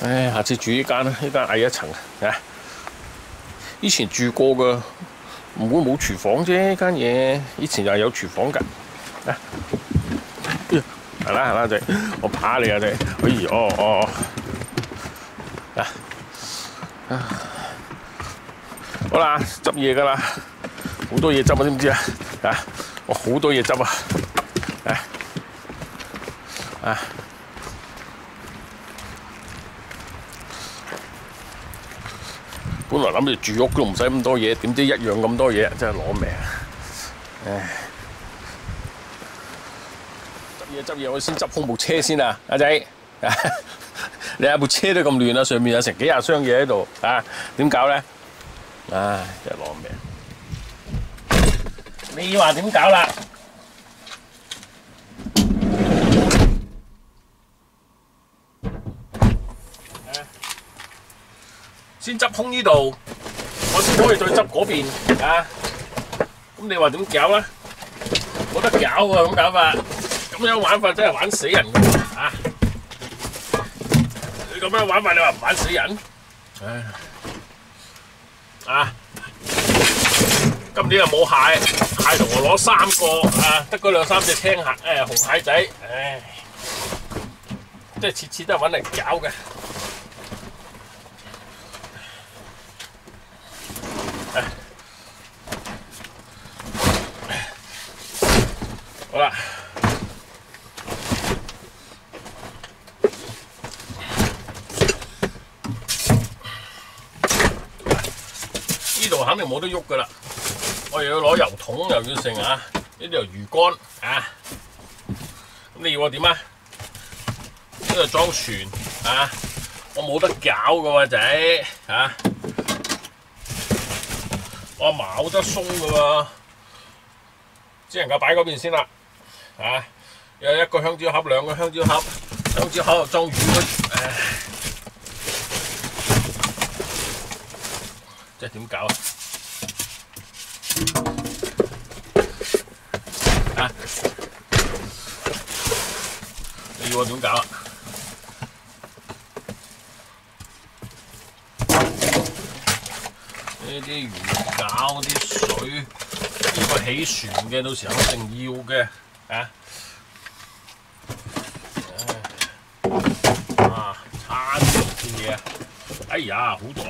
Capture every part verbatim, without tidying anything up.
唉，下次住呢間啦，呢間矮一層啊！以前住過噶，唔會冇廚房啫，呢間嘢以前又係有廚房㗎。啊，係啦係啦仔，我怕你啊仔，哎呀哦哦啊啊！好啦，執嘢㗎啦，好多嘢執啊，知唔知啊？啊，我好多嘢執啊！啊啊！本來諗住住屋都唔使咁多嘢，點知一樣咁多嘢，真係攞命！唉，執嘢執嘢，我先執空部車先啊，阿仔！你睇部車都咁亂啊，上面有成幾廿箱嘢喺度啊，點搞咧？唉，真係攞命！你話點搞啦？先執空呢度，我先可以再執嗰邊啊！咁你話點搞咧？冇得搞喎，咁搞法，咁樣玩法真係玩死人㗎喎啊！你咁樣玩法，你話唔玩死人？唉，啊！今年又冇蟹，蟹同我攞三個啊，得嗰兩三隻青蟹誒紅蟹仔，唉，即係次次都係揾嚟搞嘅。好啦，呢度肯定冇得喐噶啦，我又要攞油桶，又要剩啊，呢度魚竿啊，咁你要我點啊？呢度裝船啊，我冇得搞噶喎仔啊！我冇得鬆噶喎，只能夠擺嗰邊先啦。啊，有一個香蕉盒，兩個香蕉盒，香蕉盒又裝魚嗰，誒，即係點搞啊？啊，你要我點搞啊？呢啲魚餃啲水，呢個起船嘅，到時肯定要嘅啊！啊，差啲件嘢啊！哎呀，好在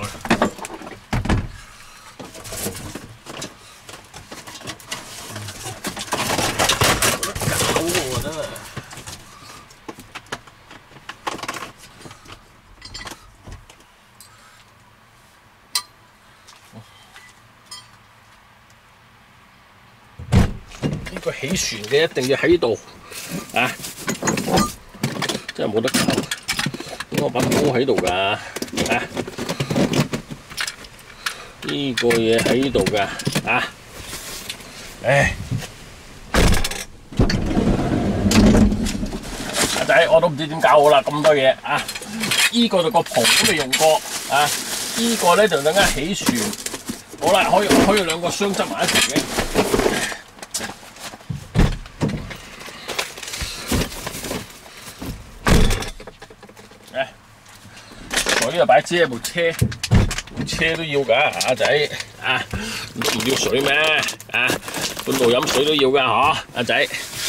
冇得搞喎，真係。呢個起船嘅一定要喺度啊！真係冇得搞，點解我把刀喺度㗎？啊！呢個嘢喺度㗎啊！唉，阿仔我都唔知點搞好啦，咁多嘢啊！呢個就個棚都未用過啊！呢個咧就等間起船，好啦，可以可以兩個箱執埋一齊嘅。水就擺遮喺部車，部車都要㗎，阿仔啊，唔都唔要水咩？啊，半路飲水都要㗎，嗬，阿仔。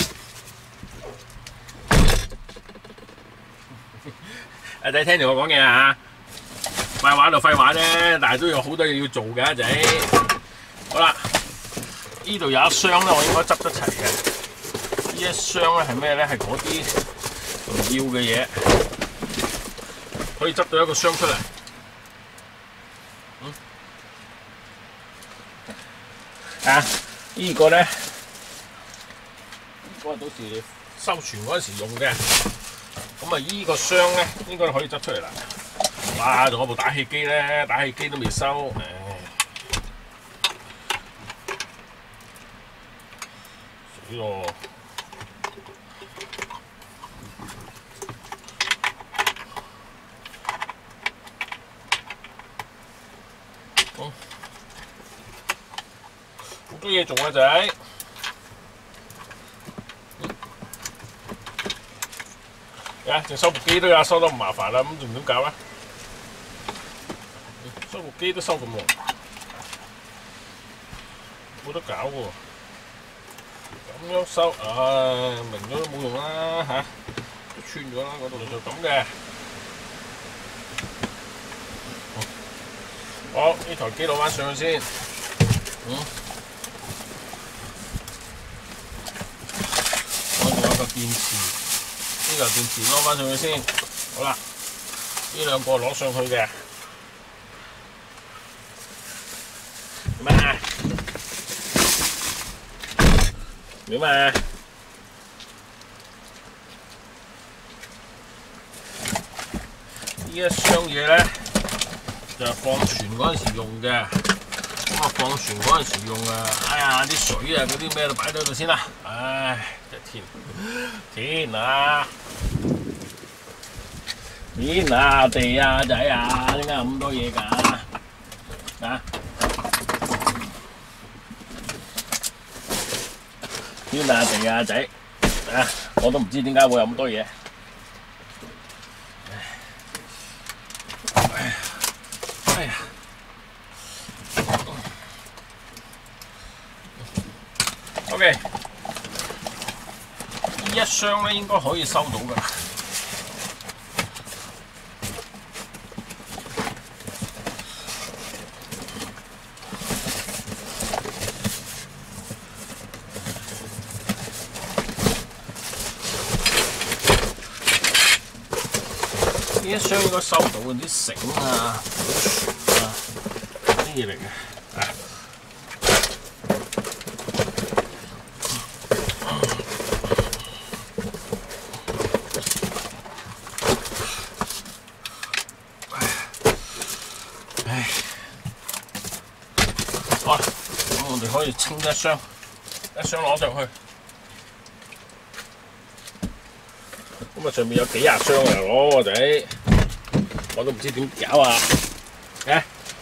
阿仔聽住我講嘢啊，廢話就廢話啫，但係都有好多嘢要做嘅，阿仔。好啦，呢度有一箱咧，我應該執得齊嘅。呢一箱咧係咩咧？係嗰啲唔要嘅嘢。可以執到一個箱出嚟，嗯，啊，呢個咧，呢個到時收船嗰陣時用嘅，咁啊呢個箱咧應該可以執出嚟啦。哇，仲有部打氣機咧，打氣機都未收，誒，死咯！好多嘢做啊仔，啊， 啊，淨收部機都有收得咁麻煩啦，咁仲點搞啊？收部機都收咁耐，冇得搞喎。咁樣收，唉，明咗都冇用啦嚇，都穿咗啦，嗰度就咁嘅。好，呢台機攞翻上去先。嗯。我仲有個電池，呢嚿電池攞翻上去先。好啦，呢兩個攞上去嘅。點啊？點啊？呢一箱嘢咧就係放船嗰陣時用嘅。咁啊，放船嗰陣時用啊，哎呀啲水啊嗰啲咩都擺喺度先啦。唉，天天啊！天啊地啊仔啊，點解咁多嘢㗎？啊！天啊地啊仔啊！我都唔知點解會有咁多嘢。哎呀！OK， 呢一箱咧應該可以收到㗎啦。呢一箱應該收到啲繩啊、船啊啲嘢嚟嘅。啊唉，好啦，咁我哋可以清一箱，一箱攞上去。咁啊，上面有幾廿箱啊，攞我哋，我都唔知點搞啊！嘅，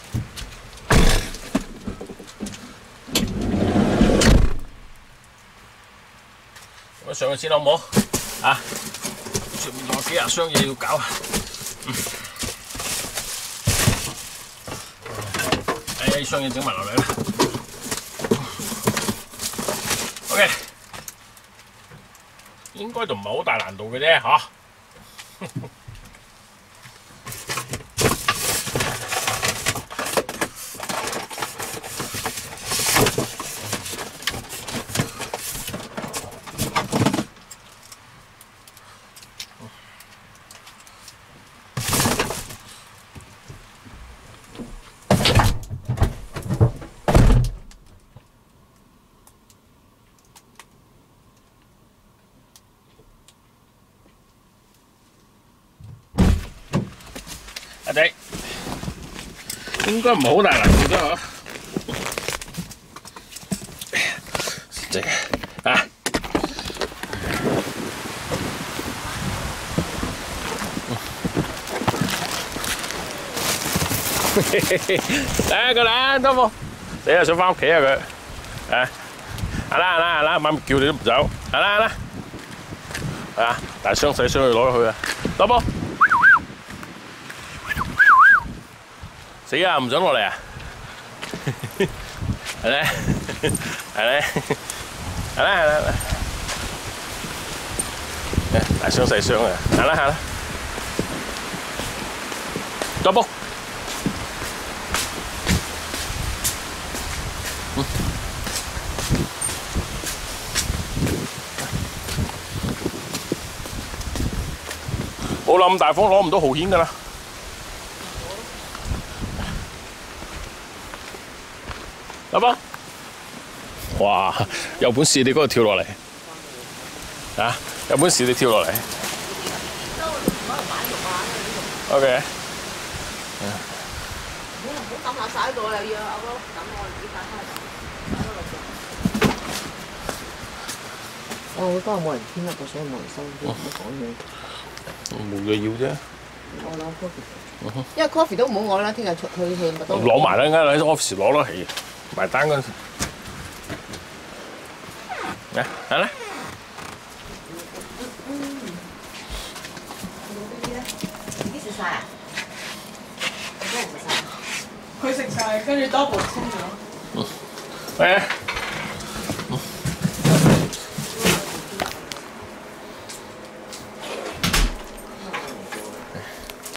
咁上去先好唔好？啊，上面仲有幾廿箱嘢要搞啊！嗯，哎，箱嘢整埋落嚟啦。OK。應該就唔係好大難度嘅啫嚇。阿仔，應該唔係好大難度啫嗬。正啊！嚟個啦，多冇？你又想翻屋企啊佢？啊！行啦行啦行啦，媽咪叫你都唔走。行啦行啦。啊！大箱細箱去攞去啊！多冇？死啊！唔想落嚟啊！係咧，係咧，係啦係啦，大箱細箱啊！行啦行啦，多步。嗯。冇啦，咁大風攞唔到蠔蜆㗎啦。阿爸，哇！有本事你嗰度跳落嚟，啊！有本事你跳落嚟。O K。唔好唔好抌垃圾喺度啊！又要阿哥抌我自己帶翻去抌，抌落去。哦，嗰日冇人編啊，所以冇人收，唔好講嘢。冇嘢要啫。我攞 coffee。因為 coffee 都唔好攞啦，聽日出去去麥當勞。攞埋啦，啱喺 office 攞咯，係。埋單嗰陣時，嚟行啦！ 佢食晒，跟住 double 清咗。 嗯，誒